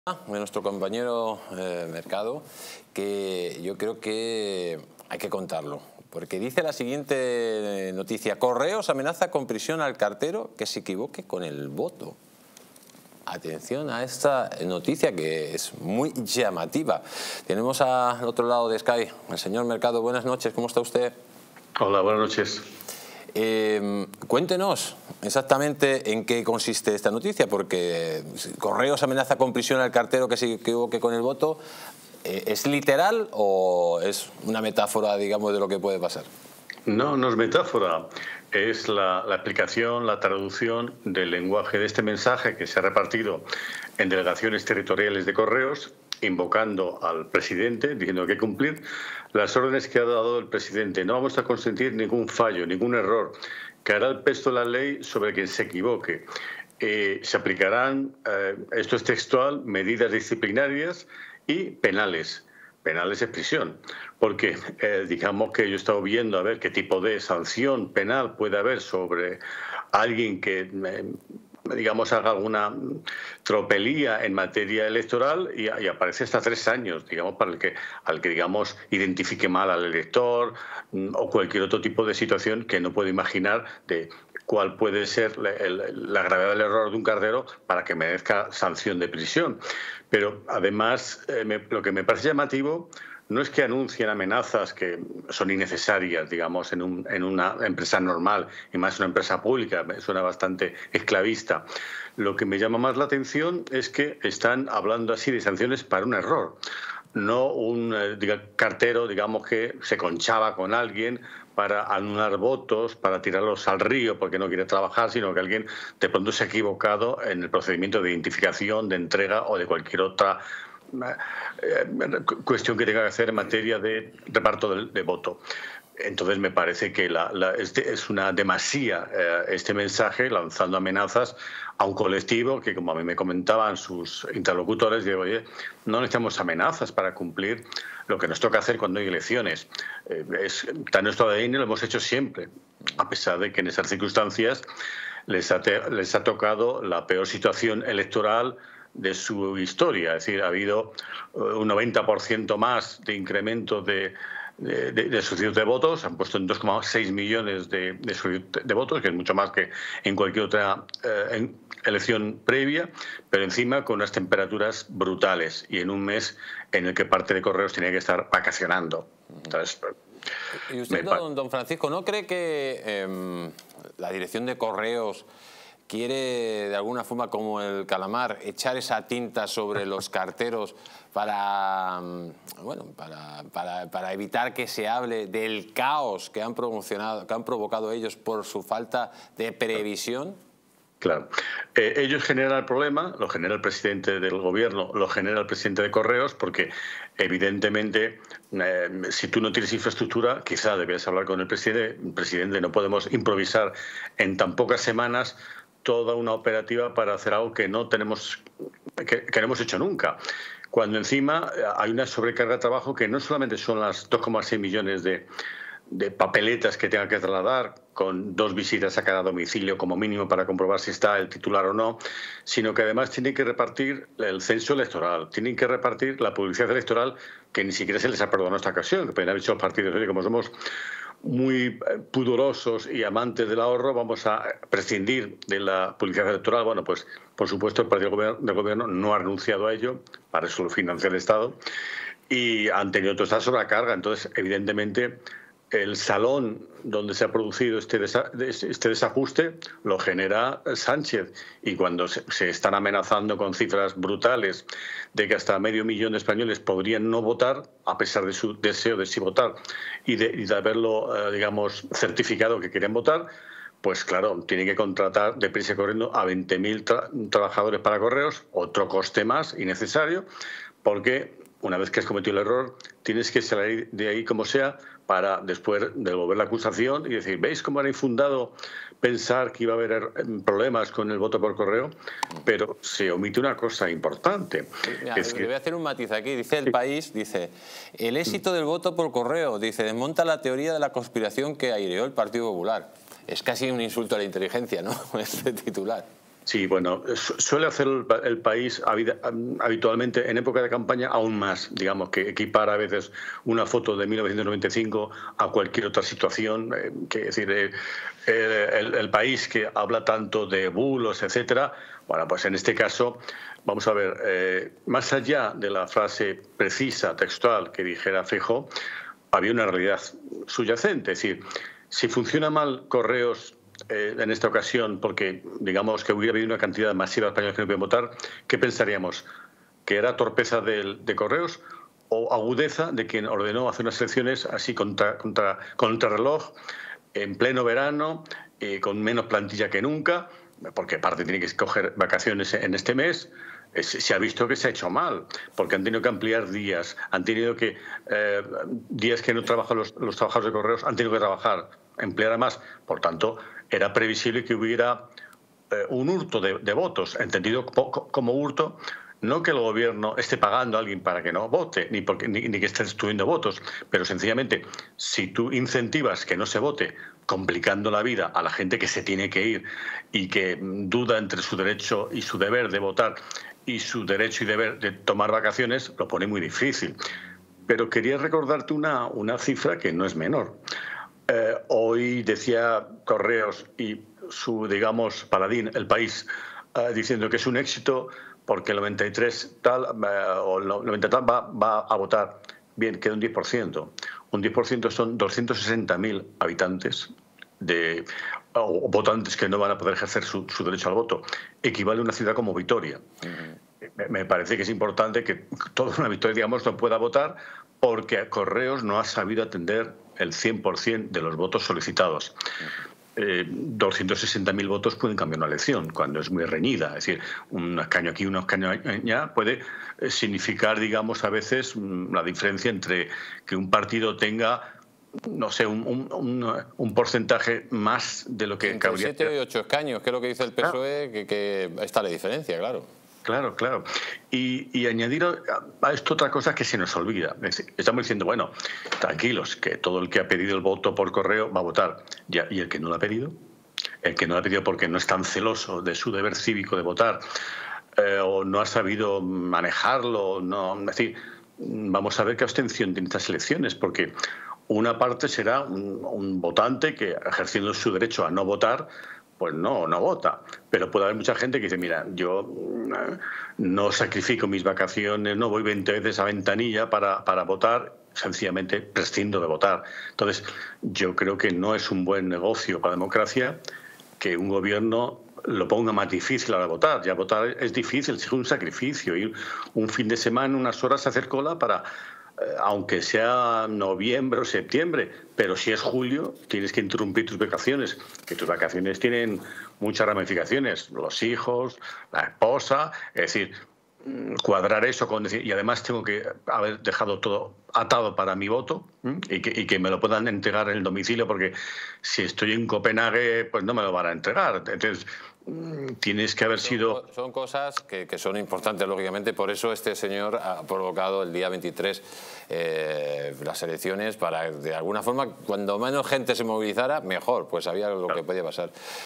De nuestro compañero Mercado, que yo creo que hay que contarlo, porque dice la siguiente noticia: Correos amenaza con prisión al cartero que se equivoque con el voto. Atención a esta noticia, que es muy llamativa. Tenemos al otro lado de Sky al señor Mercado. Buenas noches, ¿cómo está usted? Hola, buenas noches. Cuéntenos exactamente en qué consiste esta noticia, porque Correos amenaza con prisión al cartero que se equivoque con el voto. ¿Es literal o es una metáfora, digamos, de lo que puede pasar? No, no es metáfora, es la explicación, la traducción del lenguaje de este mensaje que se ha repartido en delegaciones territoriales de Correos, invocando al presidente, diciendo que hay que cumplir las órdenes que ha dado el presidente. No vamos a consentir ningún fallo, ningún error. Caerá el peso de la ley sobre quien se equivoque. Se aplicarán, esto es textual, medidas disciplinarias y penales. Penales es prisión, porque digamos que yo he estado viendo a ver qué tipo de sanción penal puede haber sobre alguien que digamos haga alguna tropelía en materia electoral y aparece hasta 3 años, digamos, para al que digamos identifique mal al elector o cualquier otro tipo de situación que no puedo imaginar de cuál puede ser la gravedad del error de un cartero para que merezca sanción de prisión. Pero además lo que me parece llamativo no es que anuncien amenazas que son innecesarias, digamos, en una empresa normal, y más una empresa pública, me suena bastante esclavista. Lo que me llama más la atención es que están hablando así de sanciones para un error, no un cartero, digamos, que se conchaba con alguien para anular votos, para tirarlos al río porque no quiere trabajar, sino que alguien de pronto se ha equivocado en el procedimiento de identificación, de entrega o de cualquier otra cuestión que tenga que hacer en materia de reparto de voto. Entonces me parece que es una demasía este mensaje, lanzando amenazas a un colectivo que, como a mí me comentaban sus interlocutores, digo, oye, no necesitamos amenazas para cumplir lo que nos toca hacer cuando hay elecciones. Está en nuestro ADN, lo hemos hecho siempre, a pesar de que en esas circunstancias les ha tocado la peor situación electoral de su historia. Es decir, ha habido un 90% más de incremento de suicidios de votos, han puesto en 2,6 millones de votos, que es mucho más que en cualquier otra elección previa, pero encima con unas temperaturas brutales y en un mes en el que parte de Correos tenía que estar vacacionando. Entonces, ¿y usted, don Francisco, no cree que la dirección de Correos quiere, de alguna forma, como el calamar, echar esa tinta sobre los carteros para evitar que se hable del caos que han provocado ellos por su falta de previsión? Claro. Ellos generan el problema, lo genera el presidente del gobierno, lo genera el presidente de Correos, porque evidentemente si tú no tienes infraestructura, quizá debías hablar con el presidente. Presidente, no podemos improvisar en tan pocas semanas toda una operativa para hacer algo que no hemos hecho nunca. Cuando encima hay una sobrecarga de trabajo que no solamente son las 2,6 millones de papeletas que tenga que trasladar, con 2 visitas a cada domicilio como mínimo para comprobar si está el titular o no, sino que además tienen que repartir el censo electoral, tienen que repartir la publicidad electoral, que ni siquiera se les ha perdonado esta ocasión, que podrían haber dicho los partidos, oye, como somos muy pudorosos y amantes del ahorro, vamos a prescindir de la publicidad electoral. Bueno, pues por supuesto el partido del gobierno no ha renunciado a ello, para eso lo financia el Estado, y han tenido toda esta sobrecarga. Entonces, evidentemente, el salón donde se ha producido este desajuste lo genera Sánchez, y cuando se están amenazando con cifras brutales de que hasta 500.000 de españoles podrían no votar a pesar de su deseo de sí votar y de haberlo digamos certificado que querían votar, pues claro, tiene que contratar deprisa y corriendo a 20.000 trabajadores para Correos, otro coste más innecesario, porque una vez que has cometido el error, tienes que salir de ahí como sea para después devolver la acusación y decir, ¿veis cómo era infundado pensar que iba a haber problemas con el voto por correo? Pero se omite una cosa importante. Mira, le voy a hacer un matiz aquí. Dice El País, dice, el éxito del voto por correo, dice, desmonta la teoría de la conspiración que aireó el Partido Popular. Es casi un insulto a la inteligencia, ¿no? Este titular. Sí, bueno, suele hacer el país habitualmente en época de campaña aún más, digamos, que equipar a veces una foto de 1995 a cualquier otra situación. Que es decir, el país que habla tanto de bulos, etcétera, bueno, pues en este caso, vamos a ver, más allá de la frase precisa, textual, que dijera Feijóo, había una realidad subyacente. Es decir, si funciona mal Correos en esta ocasión, porque digamos que hubiera habido una cantidad masiva de españoles que no podían votar, ¿qué pensaríamos? ¿Que era torpeza de Correos o agudeza de quien ordenó hacer unas elecciones así contrarreloj, en pleno verano, con menos plantilla que nunca, porque aparte tiene que coger vacaciones en este mes? Se ha visto que se ha hecho mal, porque han tenido que ampliar días, han tenido que días que no trabajan los trabajadores de Correos, han tenido que trabajar, emplear a más. Por tanto, era previsible que hubiera un hurto de votos, entendido como hurto, no que el gobierno esté pagando a alguien para que no vote, ni que esté destruyendo votos, pero sencillamente, si tú incentivas que no se vote, complicando la vida a la gente que se tiene que ir y que duda entre su derecho y su deber de votar y su derecho y deber de tomar vacaciones, lo pone muy difícil. Pero quería recordarte una cifra que no es menor. Hoy decía Correos y su, digamos, paladín, El País, diciendo que es un éxito porque el 93 tal o el 90 tal va a votar. Bien, queda un 10%. Un 10% son 260.000 habitantes o votantes que no van a poder ejercer su derecho al voto. Equivale a una ciudad como Vitoria. Me parece que es importante que toda una Vitoria, digamos, no pueda votar porque Correos no ha sabido atender el 100% de los votos solicitados. 260.000 votos pueden cambiar una elección cuando es muy reñida. Es decir, un escaño aquí, un escaño allá puede significar, digamos, a veces la diferencia entre que un partido tenga, no sé, un porcentaje más de lo que entre cabría. 7 y 8 escaños, que es lo que dice el PSOE, que está la diferencia, claro. Claro, claro. Y añadir a esto otra cosa que se nos olvida. Estamos diciendo, bueno, tranquilos, que todo el que ha pedido el voto por correo va a votar. Ya, ¿y el que no lo ha pedido? El que no lo ha pedido porque no es tan celoso de su deber cívico de votar o no ha sabido manejarlo. No, es decir, vamos a ver qué abstención tiene estas elecciones, porque una parte será un votante que, ejerciendo su derecho a no votar, pues no vota. Pero puede haber mucha gente que dice, mira, yo no sacrifico mis vacaciones, no voy 20 veces a ventanilla para votar, sencillamente prescindo de votar. Entonces, yo creo que no es un buen negocio para la democracia que un gobierno lo ponga más difícil a la votar. Ya votar es difícil, es un sacrificio. Ir un fin de semana, unas horas a hacer cola para... aunque sea noviembre o septiembre, pero si es julio tienes que interrumpir tus vacaciones, que tus vacaciones tienen muchas ramificaciones, los hijos, la esposa, es decir, cuadrar eso con decir, y además tengo que haber dejado todo atado para mi voto y que me lo puedan entregar en el domicilio, porque si estoy en Copenhague pues no me lo van a entregar. Entonces tienes que haber sido... Son cosas que son importantes, lógicamente. Por eso este señor ha provocado el día 23 las elecciones, para de alguna forma, cuando menos gente se movilizara, mejor, pues sabía lo que podía pasar.